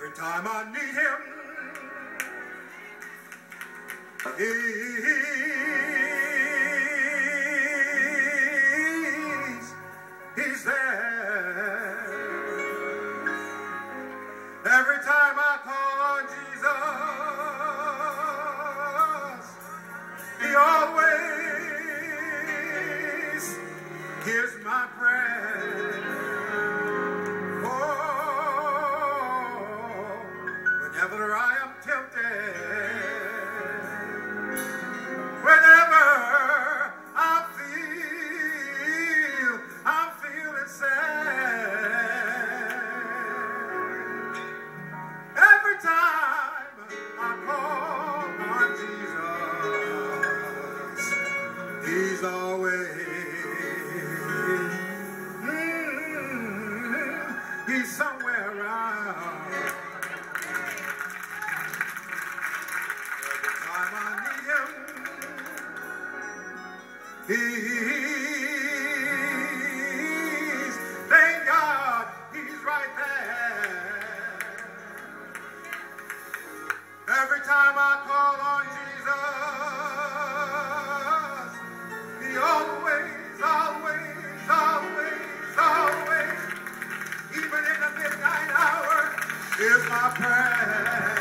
Every time I need him, he's there. Every time I call on Jesus, he always hears my prayer. Oh, whenever I am tempted, whenever I'm feeling sad, every time I call on Jesus, he's always, he's somewhere around. Every time I need him, thank God, he's right there. Every time I call on Jesus, he always, even in the midnight hour, is my prayer.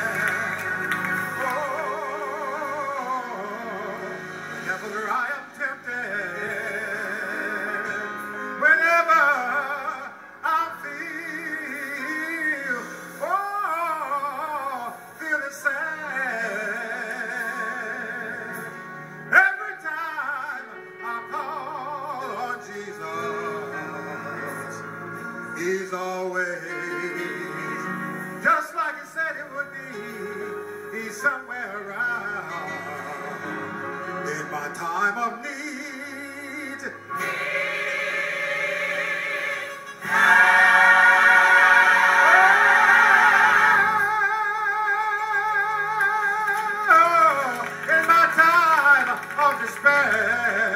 Whenever I am tempted, whenever I feeling sad, every time I call on Jesus, he's always, just like he said it would be, he's somewhere around. In my time of need, in my time of despair,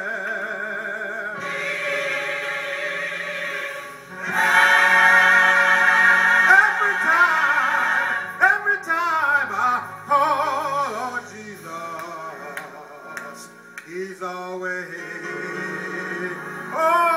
every time I call on Jesus, he's always, oh,